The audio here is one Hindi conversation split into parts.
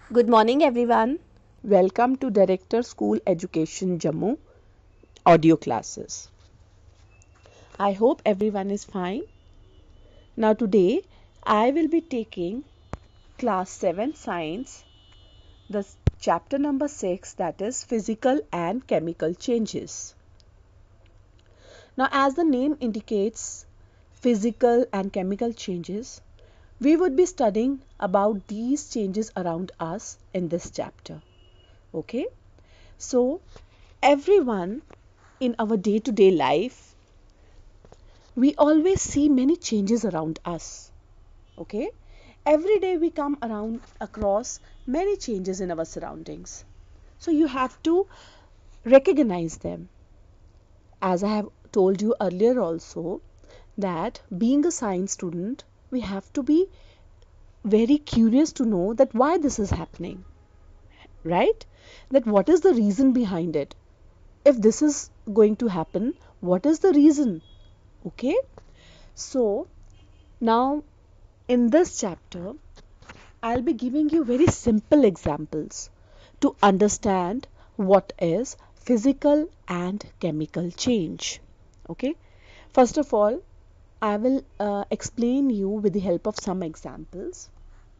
Good morning, everyone. Welcome to Director School Education Jammu audio classes. I hope everyone is fine. Now, today I will be taking class 7 science, the chapter number 6, that is physical and chemical changes. Now, as the name indicates, physical and chemical changes, we would be studying about these changes around us in this chapter. Okay? So, everyone in our day to day life, we always see many changes around us. Okay? Every day we come around across many changes in our surroundings. So, you have to recognize them. As I have told you earlier also, that being a science student, we have to be very curious to know that why this is happening, right? That what is the reason behind it? If this is going to happen, what is the reason? Okay, so now in this chapter I'll be giving you very simple examples to understand what is physical and chemical change. Okay, first of all, I will explain you with the help of some examples.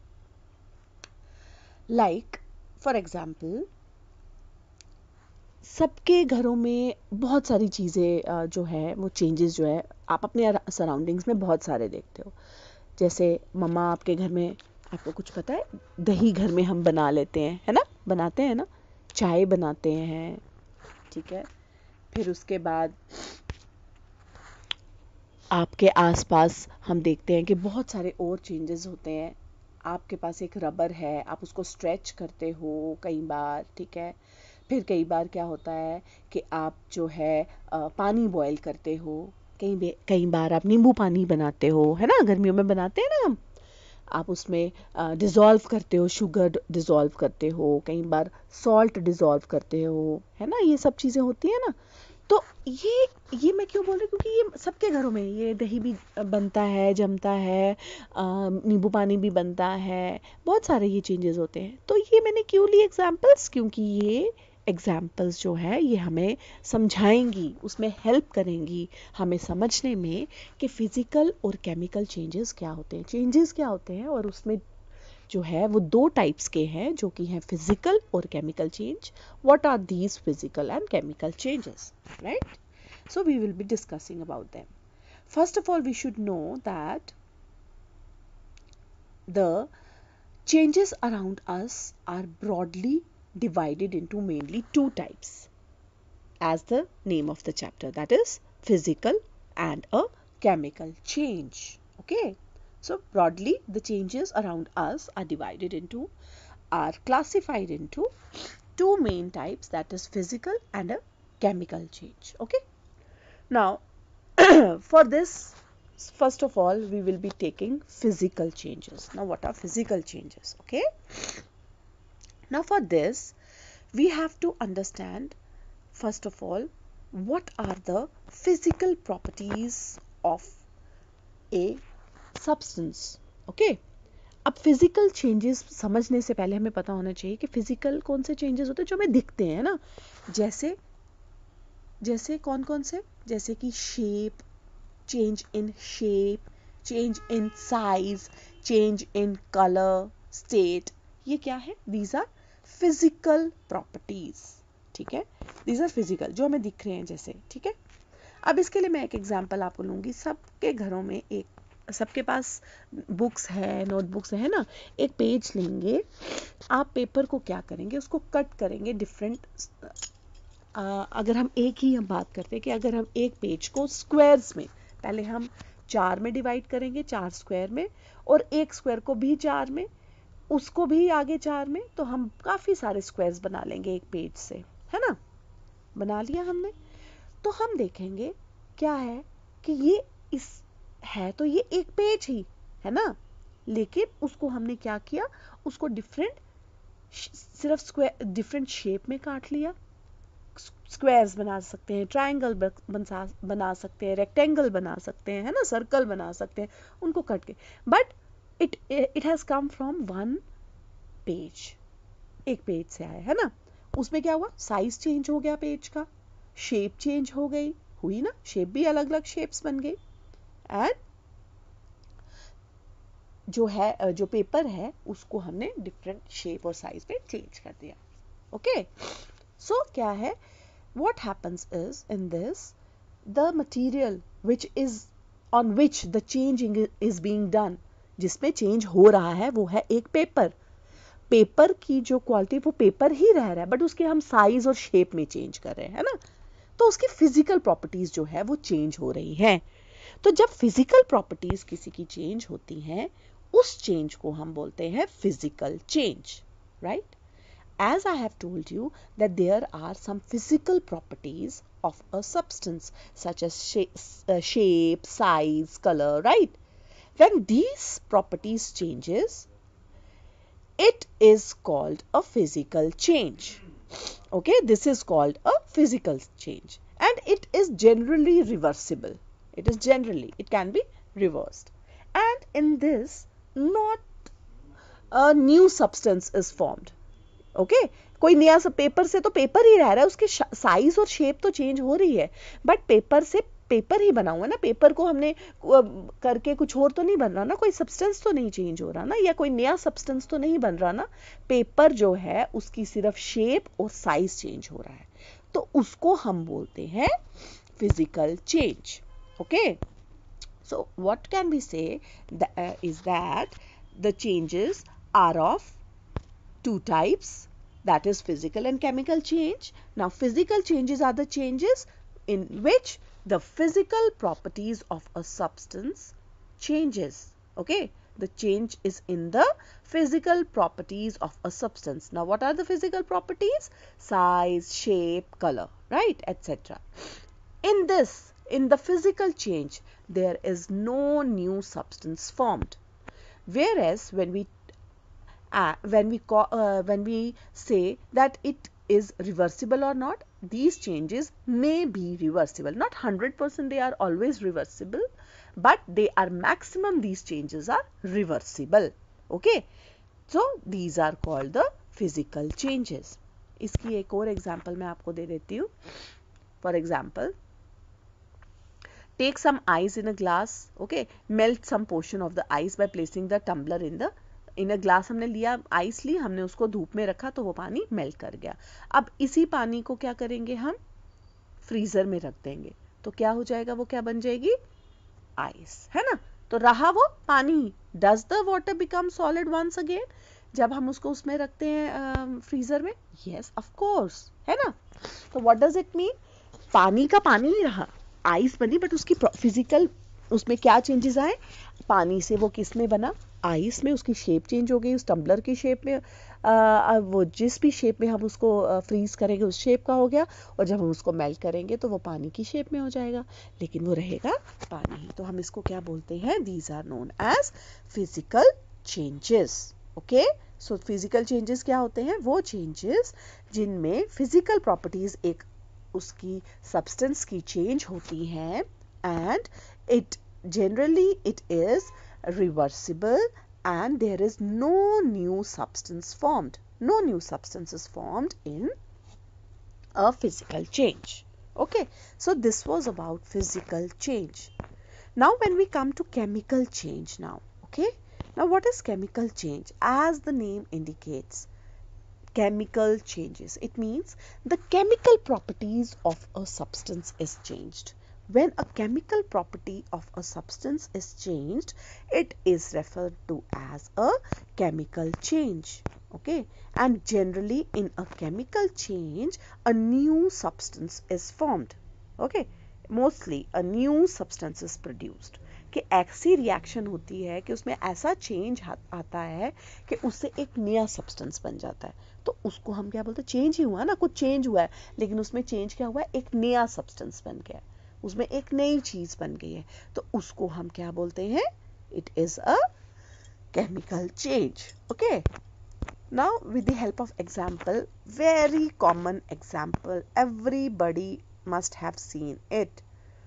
Like, for example, सबके घरों में बहुत सारी चीज़ें जो है वो चेंजेस जो है आप अपने सराउंडिंग्स में बहुत सारे देखते हो. जैसे मम्मा आपके घर में, आपको कुछ पता है, दही घर में हम बना लेते हैं, है ना, बनाते हैं ना, चाय बनाते हैं, ठीक है. फिर उसके बाद आपके आसपास हम देखते हैं कि बहुत सारे और चेंजेस होते हैं. आपके पास एक रबर है, आप उसको स्ट्रेच करते हो कई बार, ठीक है. फिर कई बार क्या होता है कि आप जो है पानी बॉईल करते हो, कई बार आप नींबू पानी बनाते हो, है ना, गर्मियों में बनाते हैं ना हम. आप उसमें डिज़ोल्व करते हो, शुगर डिज़ोल्व करते हो, कई बार सॉल्ट डिज़ोल्व करते हो, है ना, ये सब चीज़ें होती है ना. तो ये मैं क्यों बोल रही हूँ, क्योंकि ये सबके घरों में ये दही भी बनता है, जमता है, नींबू पानी भी बनता है, बहुत सारे ये चेंजेस होते हैं. तो ये मैंने क्यों ली एग्जांपल्स, क्योंकि ये एग्जाम्पल्स जो है ये हमें समझाएंगी, उसमें हेल्प करेंगी हमें समझने में कि फिजिकल और केमिकल चेंजेस क्या होते हैं और उसमें जो है वो दो टाइप्स के हैं, जो कि हैं फिजिकल और chemical change. What are these physical and chemical changes, right? So we will be discussing about them. First of all, we should know that the changes around us are broadly divided into mainly two types, as the name of the chapter, that is physical and a chemical change. Okay, so broadly the changes around us are classified into two main types, that is physical and a chemical change. Okay, now for this, first of all, we will be taking physical changes. Now, what are physical changes? Okay, now for this we have to understand, first of all, what are the physical properties of a substance. Okay, अब फिजिकल चेंजेस समझने से पहले हमें पता होना चाहिए कि फिजिकल कौन से चेंजेस होते हैं जो हमें दिखते हैं ना. जैसे जैसे कौन कौन से, जैसे कि shape, change in shape, change in size, change in color, state. ये क्या है? These are physical properties. ठीक है, these are physical, जो हमें दिख रहे हैं जैसे. ठीक है, अब इसके लिए मैं एक एग्जांपल आपको लूँगी. सबके घरों में सबके पास बुक्स है, नोटबुक्स है ना. एक पेज लेंगे आप, पेपर को क्या करेंगे, उसको कट करेंगे डिफरेंट. अगर हम बात करते हैं कि अगर हम एक पेज को स्क्वायर्स में, पहले हम 4 में डिवाइड करेंगे, 4 स्क्वायर में, और एक स्क्वायर को भी 4 में, उसको भी आगे 4 में, तो हम काफ़ी सारे स्क्वायर्स बना लेंगे एक पेज से, है ना. बना लिया हमने, तो हम देखेंगे क्या है कि ये इस है तो ये एक पेज ही है ना, लेकिन उसको हमने क्या किया, उसको सिर्फ स्क्वायर डिफरेंट शेप में काट लिया. स्क्वायर्स बना सकते हैं, ट्रायंगल बना सकते हैं, रेक्टेंगल बना सकते हैं, है ना, सर्कल बना सकते हैं, उनको कट के. But it has come from one page. एक पेज से आया है ना, उसमें क्या हुआ, साइज चेंज हो गया पेज का, शेप चेंज हो गई, हुई ना, शेप भी अलग अलग शेप्स बन गई, एंड जो है जो पेपर है उसको हमने डिफरेंट शेप और साइज में चेंज कर दिया. ओके, सो क्या है, what happens is in this, the material which is on which the changing is being done, जिसमें चेंज हो रहा है वो है एक पेपर. पेपर की जो क्वालिटी वो पेपर ही रह रहा है, बट उसके हम साइज और शेप में चेंज कर रहे हैं, है ना, तो उसकी फिजिकल प्रॉपर्टीज जो है वो चेंज हो रही हैं. तो जब फिजिकल प्रॉपर्टीज किसी की चेंज होती हैं, उस चेंज को हम बोलते हैं physical change, right. As I have told you that there are some physical properties of a substance such as shape, size, color, right? When these properties changes, it is called a physical change. Okay, this is called a physical change, and it is generally reversible. It can be reversed, and in this, not a new substance is formed. Okay, कोई नया सा पेपर से तो पेपर ही रह रहा है, उसकी साइज और शेप तो चेंज हो रही है, बट पेपर से पेपर ही बना हुआ है ना, पेपर को हमने करके कुछ और तो नहीं बन रहा ना, कोई सब्सटेंस तो नहीं चेंज हो रहा ना, या कोई नया सब्सटेंस तो नहीं बन रहा ना, पेपर जो है उसकी सिर्फ शेप और साइज चेंज हो रहा है, तो उसको हम बोलते हैं physical change. Okay, so what can we say is that the changes are of two types, that is physical and chemical change. Now physical changes are the changes in which the physical properties of a substance changes. Okay, the change is in the physical properties of a substance. Now what are the physical properties? Size, shape, color, right, etc. In this, in the physical change, there is no new substance formed, whereas when we say that it is reversible or not, these changes may be reversible. Not 100% they are always reversible, but they are maximum these changes are reversible. Okay, so these are called the physical changes. इसकी एक और एग्जाम्पल मैं आपको दे देती हूँ. For example, take some ice in a glass. Okay, melt some portion of the ice by placing the tumbler in a glass. हमने लिया आइस ली, हमने उसको धूप में रखा तो वो पानी मेल्ट कर गया. अब इसी पानी को क्या करेंगे, हम फ्रीजर में रख देंगे, तो क्या हो जाएगा, वो क्या बन जाएगी, आइस, है ना. तो रहा वो पानी. Does the water become solid once again जब हम उसको उसमें रखते हैं फ्रीजर में? यस, ऑफ कोर्स, है ना. तो व्हाट डज इट मीन, पानी का पानी ही रहा, आइस बनी, बट उसकी फिजिकल उसमें क्या चेंजेस आए, पानी से वो किस में बना, आइस में, उसकी शेप चेंज हो गई, उस टम्बलर की शेप में, वो जिस भी शेप में हम उसको फ्रीज करेंगे उस शेप का हो गया, और जब हम उसको मेल्ट करेंगे तो वो पानी की शेप में हो जाएगा, लेकिन वो रहेगा पानी ही. तो हम इसको क्या बोलते हैं, these are known as physical changes. Okay, so physical changes क्या होते हैं, वो चेंजेस जिनमें फिजिकल प्रॉपर्टीज एक उसकी सब्सटेंस की चेंज होती हैं, and it generally it is reversible and there is no new substance formed. No new substance is formed in a physical change. Okay, so this was about physical change. Now when we come to chemical change now, okay, now what is chemical change? As the name indicates, chemical changes, it means the chemical properties of a substance is changed. When a chemical property of a substance is changed, it is referred to as a chemical change. Okay, and generally in a chemical change, a new substance is formed. Okay, mostly a new substance is produced. कि ऐसी रिएक्शन होती है कि उसमें ऐसा चेंज आता है कि उससे एक नया सब्सटेंस बन जाता है, तो उसको हम क्या बोलते हैं, चेंज ही हुआ ना, कुछ चेंज हुआ है, लेकिन उसमें चेंज क्या हुआ है, एक नया सब्सटेंस बन गया, उसमें एक नई चीज बन गई है, तो उसको हम क्या बोलते हैं, it is a chemical change. Okay, now with the help of example, very common example, everybody must have seen it.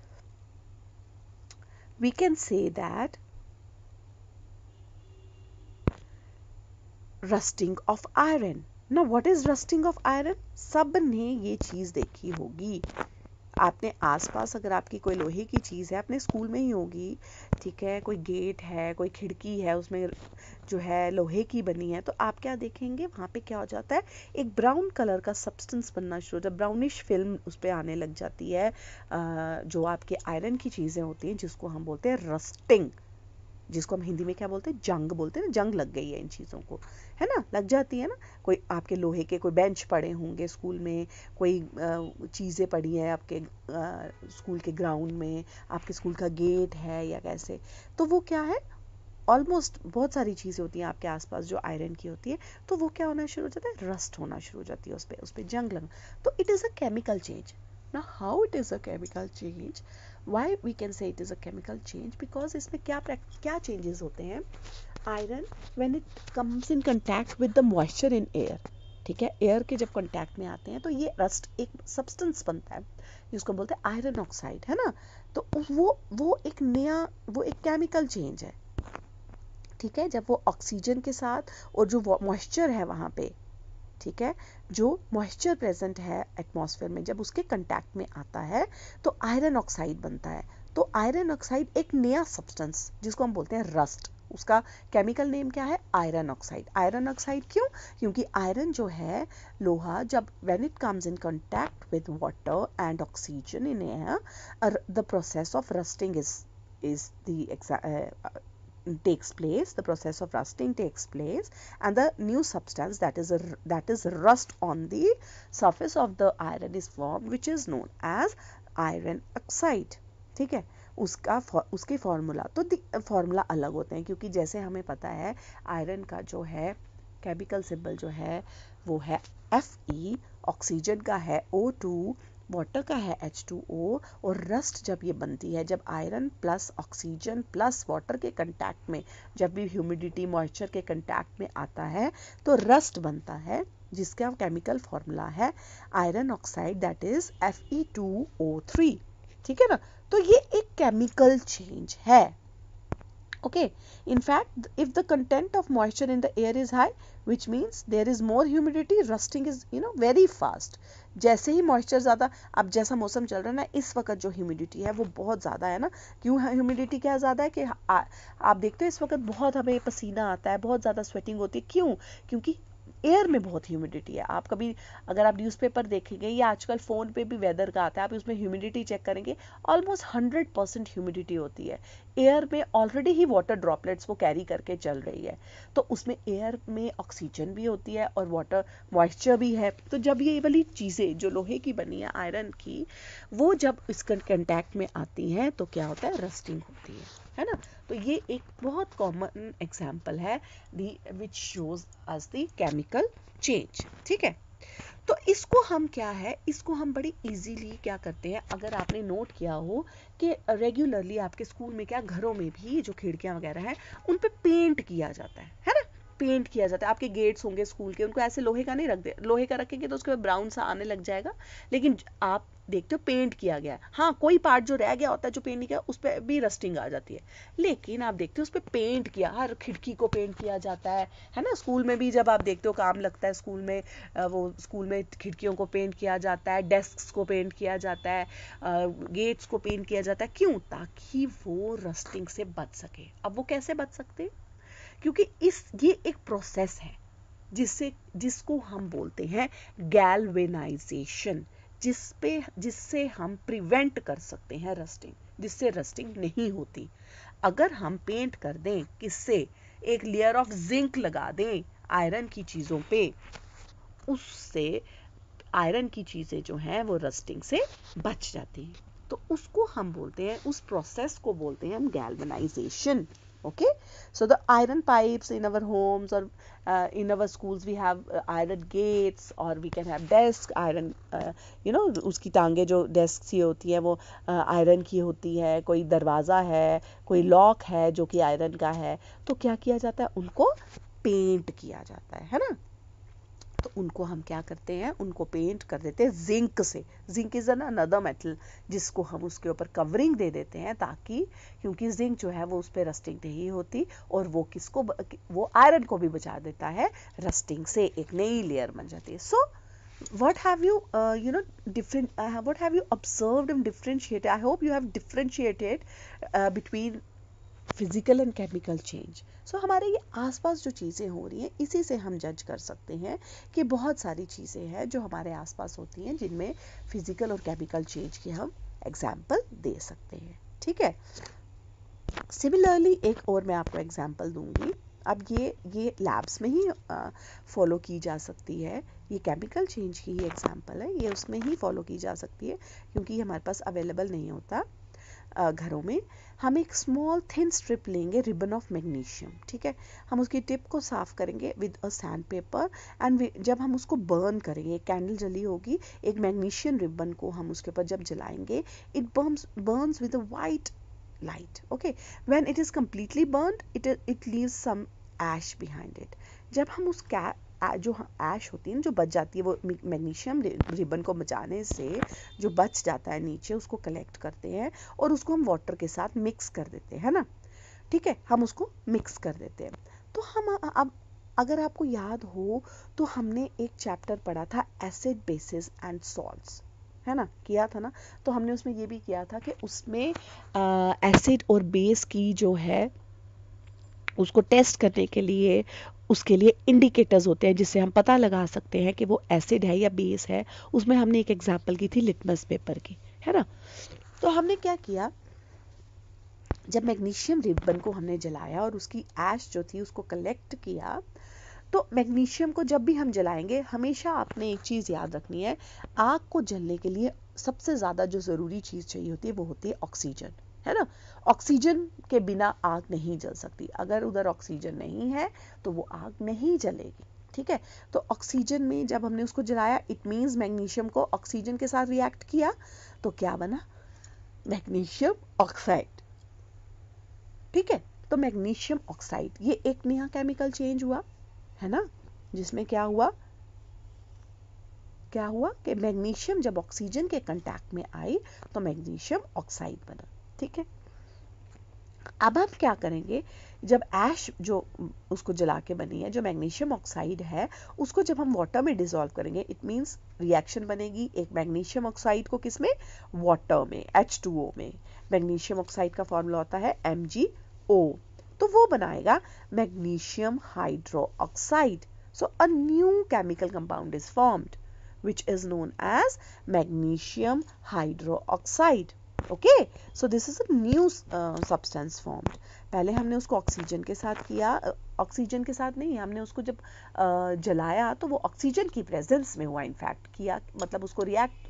We can say that rusting of iron. ना what is rusting of iron, सब ने ये चीज देखी होगी। आपने आसपास अगर आपकी कोई लोहे की चीज़ है, अपने स्कूल में ही होगी, ठीक है, कोई गेट है, कोई खिड़की है, उसमें जो है लोहे की बनी है, तो आप क्या देखेंगे वहाँ पे क्या हो जाता है, एक ब्राउन कलर का सब्सटेंस बनना शुरू हो जाता है, ब्राउनिश फिल्म उस पर आने लग जाती है, जो आपके आयरन की चीज़ें होती हैं जिसको हम बोलते हैं रस्टिंग, जिसको हम हिंदी में क्या बोलते हैं, जंग बोलते हैं ना, जंग लग गई है इन चीज़ों को, है ना, लग जाती है ना। कोई आपके लोहे के कोई बेंच पड़े होंगे स्कूल में, कोई चीज़ें पड़ी हैं आपके स्कूल के ग्राउंड में, आपके स्कूल का गेट है या कैसे, तो वो क्या है, ऑलमोस्ट बहुत सारी चीज़ें होती हैं आपके आसपास जो आयरन की होती है, तो वो क्या होना शुरू हो जाता है, रस्ट होना शुरू हो जाती है, उस पर जंग लगना। तो it is a chemical change. Now how it is a chemical change, why we can say it is a chemical change, because इसमें क्या changes होते हैं, iron when it comes in contact with the moisture in air, ठीक है, एयर के जब कांटेक्ट में आते हैं तो ये रस्ट एक सब्सटेंस बनता है जिसको बोलते हैं आयरन ऑक्साइड, है ना। तो वो एक नया, वो एक केमिकल चेंज है, ठीक है, जब वो ऑक्सीजन के साथ और जो मॉइस्चर है वहाँ पे, ठीक है, जो मॉइस्चर प्रेजेंट है एटमॉस्फेयर में, जब उसके कांटेक्ट में आता है तो आयरन ऑक्साइड बनता है। तो आयरन ऑक्साइड एक नया सब्सटेंस जिसको हम बोलते हैं रस्ट, उसका केमिकल नेम क्या है, आयरन ऑक्साइड। आयरन ऑक्साइड क्यों, क्योंकि आयरन जो है लोहा, जब when it comes in contact with water and oxygen in air, the process of rusting is the takes place, the process of rusting takes place, and the new substance that is rust on the surface of the iron is formed, which is known as iron oxide, ठीक है। उसके फॉर्मूला तो फॉर्मूला अलग होते हैं, क्योंकि जैसे हमें पता है आयरन का जो है केमिकल सिंबल जो है वो है Fe, ऑक्सीजन का है O2, वाटर का है H2O, और रस्ट जब ये बनती है, जब iron plus oxygen plus water के कंटैक्ट में, जब भी ह्यूमिडिटी मॉइस्चर के कंटैक्ट में आता है तो रस्ट बनता है, जिसका केमिकल फॉर्मूला है iron oxide, that is Fe2O3, ठीक है ना। तो ये एक केमिकल चेंज है, okay. In fact, if the content of moisture in the air is high, which means there is more humidity, rusting is very fast. जैसे ही मॉइस्चर ज़्यादा, अब जैसा मौसम चल रहा है ना इस वक्त, जो ह्यूमिडिटी है वो बहुत ज़्यादा है ना। क्यों ह्यूमिडिटी क्या ज़्यादा है कि आप देखते हो इस वक्त बहुत हमें पसीना आता है, बहुत ज़्यादा स्वेटिंग होती है, क्यों, क्योंकि एयर में बहुत ह्यूमिडिटी है। आप कभी अगर आप न्यूज़पेपर देखेंगे या आजकल फ़ोन पे भी वेदर का आता है, आप उसमें ह्यूमिडिटी चेक करेंगे, ऑलमोस्ट 100% ह्यूमिडिटी होती है। एयर में ऑलरेडी ही वाटर ड्रॉपलेट्स वो कैरी करके चल रही है, तो उसमें एयर में ऑक्सीजन भी होती है और वाटर मॉइस्चर भी है। तो जब ये वाली चीज़ें जो लोहे की बनी है आयरन की, वो जब इसके कंटैक्ट में आती हैं तो क्या होता है, रस्टिंग होती है ना। तो ये एक बहुत कॉमन एग्जाम्पल है the which shows us the chemical change, ठीक है। तो इसको हम क्या है, इसको हम बड़ी इजीली क्या करते हैं, अगर आपने नोट किया हो कि रेगुलरली आपके स्कूल में क्या, घरों में भी जो खिड़कियां वगैरह हैं उन पे पेंट किया जाता है ना, पेंट किया जाता है। आपके गेट्स होंगे स्कूल के, उनको ऐसे लोहे का नहीं रख दे, लोहे का रखेंगे तो उसके बाद ब्राउन सा आने लग जाएगा, लेकिन आप देखते हो पेंट किया गया है। हाँ, कोई पार्ट जो रह गया होता है जो पेंट नहीं किया, उस पर भी रस्टिंग आ जाती है, लेकिन आप देखते हो उस पर पेंट किया, हर खिड़की को पेंट किया जाता है ना। स्कूल में भी जब आप देखते हो काम लगता है स्कूल में, वो स्कूल में खिड़कियों को पेंट किया जाता है, डेस्क को पेंट किया जाता है, गेट्स को पेंट किया जाता है, क्यों, ताकि वो रस्टिंग से बच सके। अब वो कैसे बच सकते हैं, क्योंकि ये एक प्रोसेस है जिसको हम बोलते हैं गैल्वेनाइजेशन, जिससे हम प्रिवेंट कर सकते हैं रस्टिंग, जिससे रस्टिंग नहीं होती। अगर हम पेंट कर दें, किससे, एक लेयर ऑफ जिंक लगा दें आयरन की चीजों पे, उससे आयरन की चीजें जो हैं वो रस्टिंग से बच जाती हैं। तो उसको हम बोलते हैं, उस प्रोसेस को बोलते हैं हम galvanization, okay. So the iron pipes in our homes or in our schools we have iron gates, or we can have desk iron, उसकी टांगे जो डेस्क सी होती है वो आयरन की होती है, कोई दरवाज़ा है, कोई लॉक है जो कि आयरन का है, तो क्या किया जाता है, उनको पेंट किया जाता है ना। तो उनको हम क्या करते हैं, उनको पेंट कर देते हैं जिंक से। जिंक इज अनदर मेटल जिसको हम उसके ऊपर कवरिंग दे देते हैं, ताकि क्योंकि जिंक जो है वो उस पर रस्टिंग नहीं होती, और वो किसको, वो आयरन को भी बचा देता है रस्टिंग से, एक नई लेयर बन जाती है। So what have you what have you observed and differentiated? I hope you have differentiated between physical and chemical change. So हमारे ये आसपास जो चीज़ें हो रही हैं, इसी से हम जज कर सकते हैं कि बहुत सारी चीज़ें हैं जो हमारे आसपास होती हैं जिनमें फिजिकल और केमिकल चेंज की हम एग्जाम्पल दे सकते हैं। ठीक है, सिमिलरली एक और मैं आपको एग्जाम्पल दूंगी। अब ये लैब्स में ही फॉलो की जा सकती है, ये केमिकल चेंज की ही एग्जाम्पल है, ये उसमें ही फॉलो की जा सकती है क्योंकि ये हमारे पास अवेलेबल नहीं होता घरों में। हम एक स्मॉल थिन स्ट्रिप लेंगे, रिबन ऑफ मैग्नीशियम, ठीक है। हम उसकी टिप को साफ करेंगे with a sand paper, and जब हम उसको बर्न करेंगे, कैंडल जली होगी, एक मैग्नीशियम रिबन को हम उसके ऊपर जब जलाएंगे, it burns with a white light. Okay, when it is completely burned, it leaves some ash behind it. जब हम उस जो ऐश होती है, जो बच जाती है, वो मैग्नीशियम रिबन को बचाने से जो बच जाता है नीचे, उसको कलेक्ट करते हैं और उसको हम वाटर के साथ मिक्स कर देते हैं ना। ठीक है, हम उसको मिक्स कर देते हैं। तो हम अब अगर आपको याद हो तो हमने एक चैप्टर पढ़ा था एसिड, बेसिस एंड सॉल्ट्स, है ना, किया था ना। तो हमने उसमें ये भी किया था कि उसमें एसिड और बेस की जो है उसको टेस्ट करने के लिए उसके लिए इंडिकेटर्स होते हैं जिससे हम पता लगा सकते हैं कि वो एसिड है या बेस है। उसमें हमने एक एग्जांपल की थी लिटमस पेपर की, है ना। तो हमने क्या किया, जब मैग्नीशियम रिबन को हमने जलाया और उसकी ऐश जो थी उसको कलेक्ट किया, तो मैग्नीशियम को जब भी हम जलाएंगे, हमेशा आपने एक चीज़ याद रखनी है, आग को जलने के लिए सबसे ज़्यादा जो ज़रूरी चीज़ चाहिए होती है वो होती है ऑक्सीजन, है ना। ऑक्सीजन के बिना आग नहीं जल सकती। अगर उधर ऑक्सीजन नहीं है तो वो आग नहीं जलेगी। ठीक है, तो ऑक्सीजन में जब हमने उसको जलाया, इट मीन्स मैग्नीशियम को ऑक्सीजन के साथ रिएक्ट किया, तो क्या बना, मैग्नीशियम ऑक्साइड। ठीक है, तो मैग्नीशियम ऑक्साइड, ये एक नया केमिकल चेंज हुआ, है ना, जिसमें क्या हुआ कि मैग्नीशियम जब ऑक्सीजन के कांटेक्ट में आई तो मैग्नीशियम ऑक्साइड बना। ठीक है, अब हम क्या करेंगे, जब ऐश जो उसको जला के बनी है, जो मैग्नीशियम ऑक्साइड है, उसको जब हम वाटर में डिसॉल्व करेंगे, इट मींस रिएक्शन बनेगी एक मैग्नीशियम ऑक्साइड को किसमें, वाटर में, H2O में। मैग्नीशियम ऑक्साइड का फॉर्मूला होता है MgO, तो वो बनाएगा magnesium hydroxide. So a new chemical compound is formed which is known as magnesium hydroxide. Okay, so this is a new substance formed. पहले हमने उसको ऑक्सीजन के साथ किया, ऑक्सीजन के साथ नहीं, हमने उसको जब जलाया तो वो ऑक्सीजन की प्रेजेंस में हुआ, इनफैक्ट किया, मतलब उसको react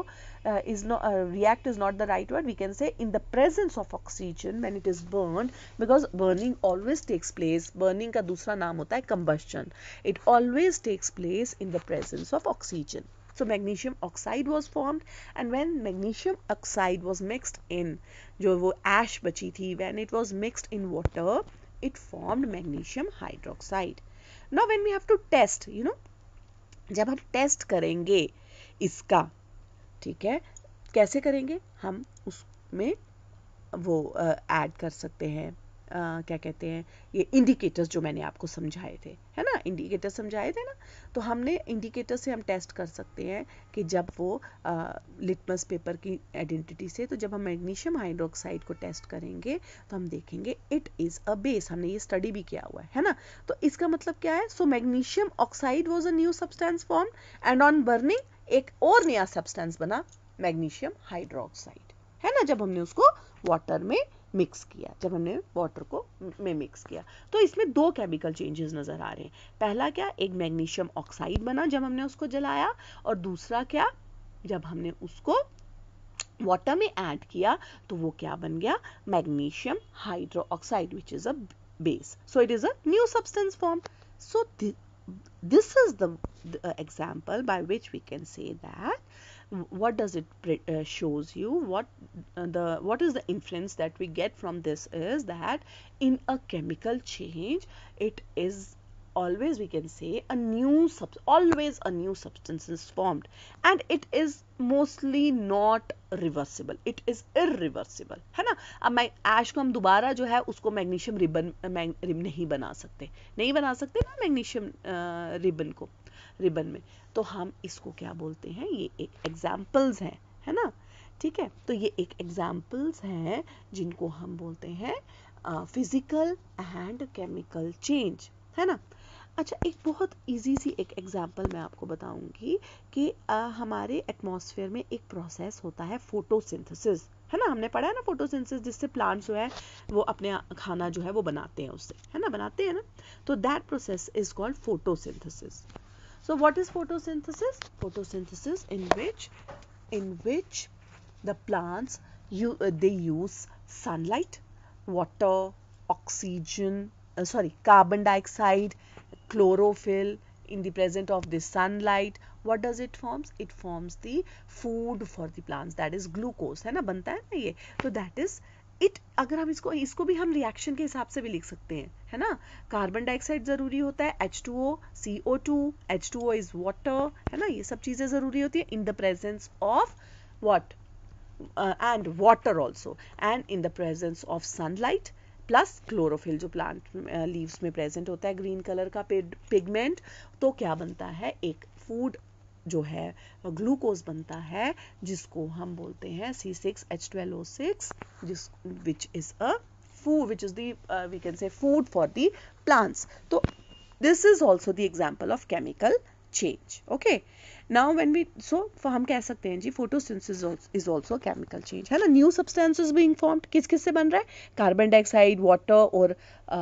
react is not the right word, we can say in the presence of oxygen when it is burned, because burning always takes place, burning का दूसरा नाम होता है combustion, it always takes place in the presence of oxygen. So magnesium oxide was formed, and when magnesium oxide was mixed in, जो वो ash बची थी, when it was mixed in water, it formed magnesium hydroxide. Now when we have to test, जब हम टेस्ट करेंगे इसका, ठीक है, कैसे करेंगे, हम उसमें वो ऐड कर सकते हैं, क्या कहते हैं, ये इंडिकेटर्स जो मैंने आपको समझाए थे, है ना, इंडिकेटर समझाए थे ना। तो हमने इंडिकेटर से हम टेस्ट कर सकते हैं कि जब वो लिटमस पेपर की आइडेंटिटी से, तो जब हम मैग्नीशियम हाइड्रोक्साइड को टेस्ट करेंगे तो हम देखेंगे इट इज़ अ बेस। हमने ये स्टडी भी किया हुआ है ना। तो इसका मतलब क्या है, so magnesium oxide was a new substance form, and on burning एक और नया सब्सटेंस बना, मैग्नीशियम हाइड्रोक्साइड, है ना, जब हमने उसको वाटर में मिक्स किया, जब हमने वाटर को में मिक्स किया। तो इसमें दो केमिकल चेंजेस नजर आ रहे हैं। पहला क्या, एक मैग्नीशियम ऑक्साइड बना जब हमने उसको जलाया, और दूसरा क्या, जब हमने उसको वाटर में ऐड किया तो वो क्या बन गया, magnesium hydroxide, which is a base. So it is a new substance form. So this is the example by which we can say that what does it shows you, what is the influence that we get from this is that in a chemical change, it is always we can say always a new substance is formed, and it is mostly not reversible, it is irreversible, है ना. अब मैं ऐश को हम दोबारा जो है उसको मैग्नीशियम रिबन नहीं बना सकते, ना मैग्नीशियम रिबन में. तो हम इसको क्या बोलते हैं, ये एक एग्जाम्पल्स हैं, है ना. ठीक है, तो ये एक एग्जाम्पल्स हैं जिनको हम बोलते हैं फिजिकल एंड केमिकल चेंज, है ना. अच्छा, एक बहुत इजी सी एक एग्जांपल मैं आपको बताऊंगी कि हमारे एटमॉस्फेयर में एक प्रोसेस होता है फोटोसिंथेसिस, है ना. हमने पढ़ा है ना फोटोसिंथेसिस, जिससे प्लांट्स जो है वो अपने खाना जो है वो बनाते हैं उससे, है ना, बनाते हैं ना. तो that process is called photosynthesis. So what is photosynthesis? Photosynthesis in which the plants they use sunlight, water, oxygen, carbon dioxide, chlorophyll. In the presence of the sunlight, what does it forms? It forms the food for the plants, that is glucose, है ना, बनता है ना ये. तो that is it. अगर हम इसको भी हम रिएक्शन के हिसाब से भी लिख सकते हैं, है ना. कार्बन डाइऑक्साइड जरूरी होता है, H2O, CO2, H2O is water, है ना. ये सब चीजें जरूरी होती है in the presence of what and water also, and in the presence of sunlight plus chlorophyll जो प्लांट लीव्स में प्रेजेंट होता है, ग्रीन कलर का पिगमेंट. तो क्या बनता है, एक फूड जो है ग्लूकोज बनता है, जिसको हम बोलते हैं C6H12O6, which is a food, which is the we can say food for the plants. So this is also the example of chemical change. Okay, now when we हम कह सकते हैं जी photosynthesis is also chemical change, है ना. न्यू substances being formed, किस से बन रहा है, कार्बन डाइऑक्साइड, वाटर और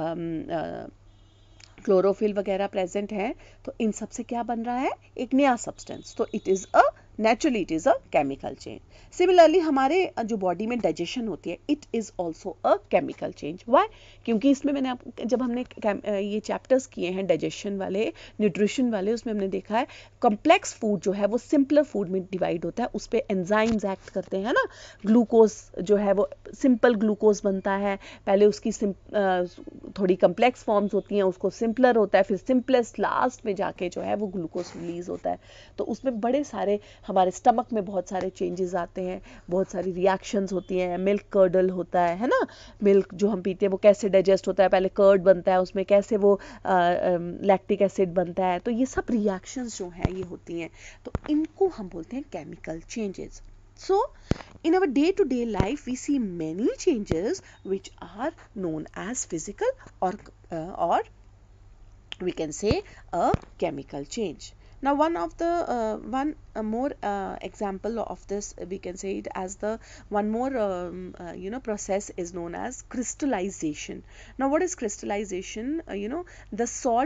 क्लोरोफिल वगैरह प्रेजेंट है. तो इन सब से क्या बन रहा है, एक नया सब्सटेंस. तो it is a naturally it is a chemical change. Similarly हमारे जो बॉडी में डाइजेशन होती है, it is also a chemical change. Why? क्योंकि इसमें मैंने जब हमने ये चैप्टर्स किए हैं डाइजेशन वाले, न्यूट्रिशन वाले, उसमें हमने देखा है कॉम्प्लेक्स फूड जो है वो सिंपलर फूड में डिवाइड होता है, उस पर एंजाइम्स एक्ट करते हैं ना. ग्लूकोज जो है वो सिंपल ग्लूकोज बनता है, पहले उसकी थोड़ी कॉम्प्लेक्स फॉर्म्स होती हैं, उसको सिंपलर होता है, फिर सिंपलेस्ट लास्ट में जाके जो है वो ग्लूकोज रिलीज होता है. तो उसमें बड़े सारे हमारे स्टमक में बहुत सारे चेंजेस आते हैं, बहुत सारी रिएक्शंस होती हैं. मिल्क कर्डल होता है ना, मिल्क जो हम पीते हैं वो कैसे डाइजेस्ट होता है, पहले कर्ड बनता है, उसमें कैसे वो लैक्टिक एसिड बनता है. तो ये सब रिएक्शंस जो हैं ये होती हैं, तो इनको हम बोलते हैं chemical changes. So, in our day-to-day life, we see many changes which are known as physical or we can say a chemical change. Now, one more example of this, we can say it as the one more process is known as crystallization. Now, what is crystallization? The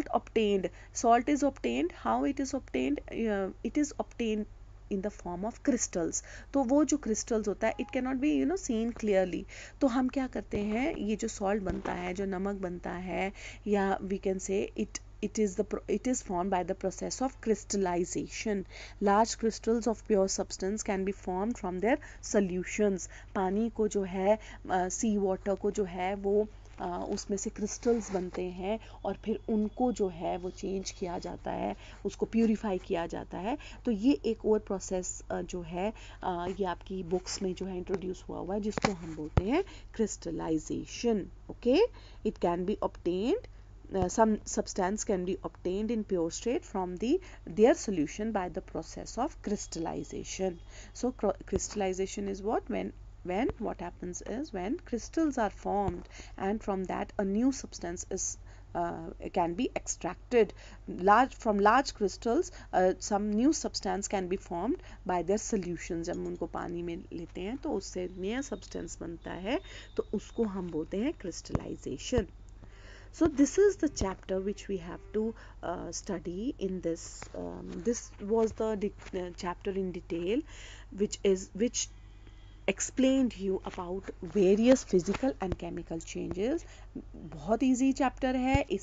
salt is obtained. How it is obtained? It is obtained in the form of crystals. तो वो जो crystals होता है, it cannot be seen clearly. तो हम क्या करते हैं, ये जो salt बनता है, जो नमक बनता है, या we can say it is formed by the process of crystallization. Large crystals of pure substance can be formed from their solutions. पानी को जो है, sea water को जो है वो उसमें से क्रिस्टल्स बनते हैं, और फिर उनको जो है वो चेंज किया जाता है, उसको प्यूरिफाई किया जाता है. तो ये एक और प्रोसेस जो है ये आपकी बुक्स में जो है इंट्रोड्यूस हुआ है, जिसको हम बोलते हैं crystallization. Okay, it can be obtained, some substance can be obtained in pure state from their solution by the process of crystallization. So crystallization is when what happens is when crystals are formed, and from that a new substance is can be extracted. From large crystals some new substance can be formed by their solutions. जब उनको पानी में लेते हैं तो उससे नया substance बनता है, तो उसको हम बोलते हैं crystallization. So this is the chapter which we have to study in this. This was the chapter in detail, which explained you about various physical and chemical changes. बहुत easy chapter है.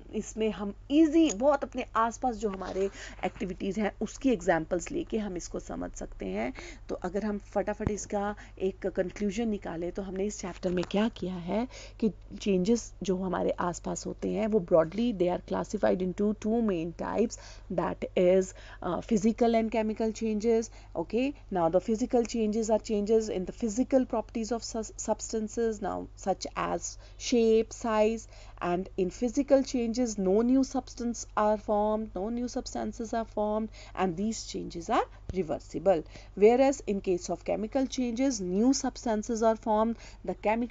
इसमें हम इजी बहुत अपने आसपास जो हमारे एक्टिविटीज़ हैं उसकी एग्जांपल्स लेके हम इसको समझ सकते हैं। तो अगर हम फटाफट इसका एक कंक्लूजन निकालें तो हमने इस चैप्टर में क्या किया है कि चेंजेस जो हमारे आसपास होते हैं वो broadly they are classified into two main types, that is physical and chemical changes. Okay, now the physical changes are changes in the physical properties of substances, now such as shape, size, and in physical changes no new substance are formed, no new substances are formed, and these changes are reversible. Whereas in case of chemical changes, new substances are formed, the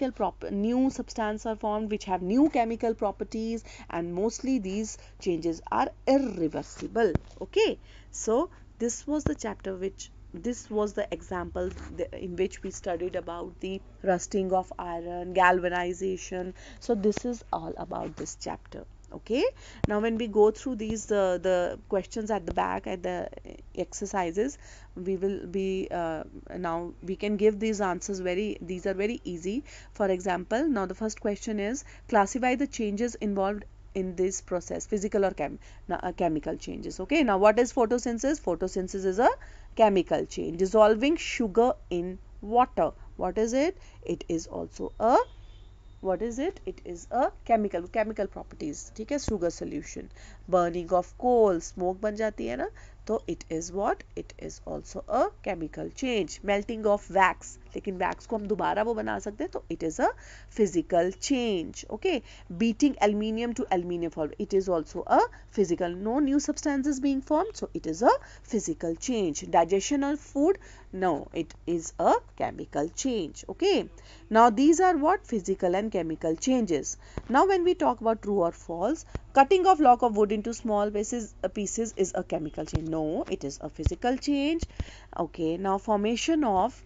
new substances are formed which have new chemical properties, and mostly these changes are irreversible. Okay, so this was the chapter which this was the example in which we studied about the rusting of iron, galvanization. So this is all about this chapter. Okay, now when we go through these the questions at the back at the exercises, we will be now we can give these answers these are very easy. For example, now the first question is, classify the changes involved in this process, physical or chemical changes. Okay, now what is photosynthesis? Photosynthesis is a chemical change, dissolving sugar in water. What is it? It is also a what is it? It is a chemical properties. ठीक है, sugar solution. Burning of coal, smoke बन जाती है ना, तो it is what? It is also a chemical change. Melting of wax, लेकिन wax को हम दोबारा वो बना सकते हैं, तो it is a physical change. Okay, beating aluminium to aluminium form, it is also a physical. No new substances being formed, so it is a physical change. Digestion of food, no, it is a chemical change. Okay, now these are what? Physical and chemical changes. Now when we talk about true or false, cutting of log of wood into small pieces is a chemical change. No, it is a physical change. Okay, now formation of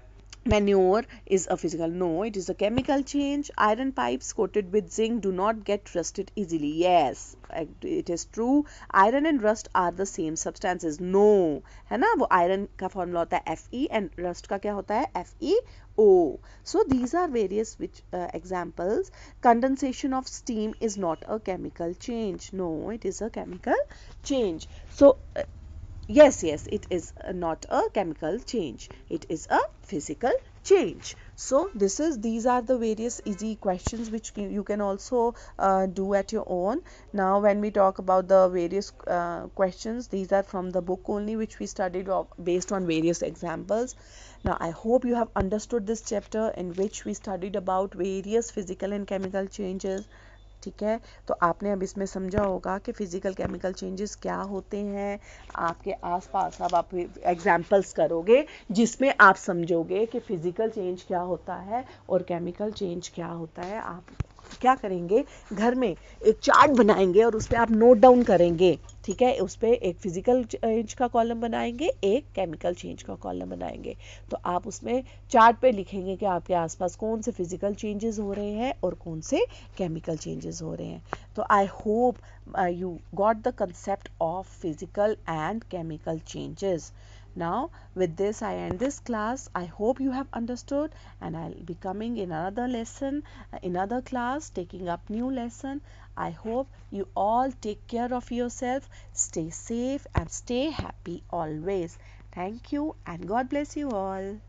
manure is a physical. No, it is a chemical change. Iron pipes coated with zinc do not get rusted easily. Yes, it is true. Iron and rust are the same substances. No, है ना, वो iron का formula होता है Fe and rust का क्या होता है FeO. So these are various examples. Condensation of steam is not a chemical change. No, it is a chemical change. So yes, it is not a chemical change. It is a physical change. So these are the various easy questions which you can also do at your own. Now when we talk about the various questions, these are from the book only, which we studied based on various examples. Now I hope you have understood this chapter in which we studied about various physical and chemical changes. ठीक है, तो आपने अब इसमें समझा होगा कि फिजिकल केमिकल चेंजेस क्या होते हैं आपके आसपास। अब आप एग्जांपल्स करोगे जिसमें आप समझोगे कि फिजिकल चेंज क्या होता है और केमिकल चेंज क्या होता है। आप क्या करेंगे, घर में एक चार्ट बनाएंगे और उस पर आप नोट डाउन करेंगे। ठीक है, उस पर एक फिजिकल चेंज का कॉलम बनाएंगे, एक केमिकल चेंज का कॉलम बनाएंगे। तो आप उसमें चार्ट पे लिखेंगे कि आपके आसपास कौन से फिजिकल चेंजेस हो रहे हैं और कौन से केमिकल चेंजेस हो रहे हैं। तो I hope you got the concept of physical and chemical changes. Now with this I end this class. I hope you have understood, and I'll be coming in another lesson, another class, taking up new lesson. I hope you all take care of yourself, stay safe and stay happy always. Thank you and God bless you all.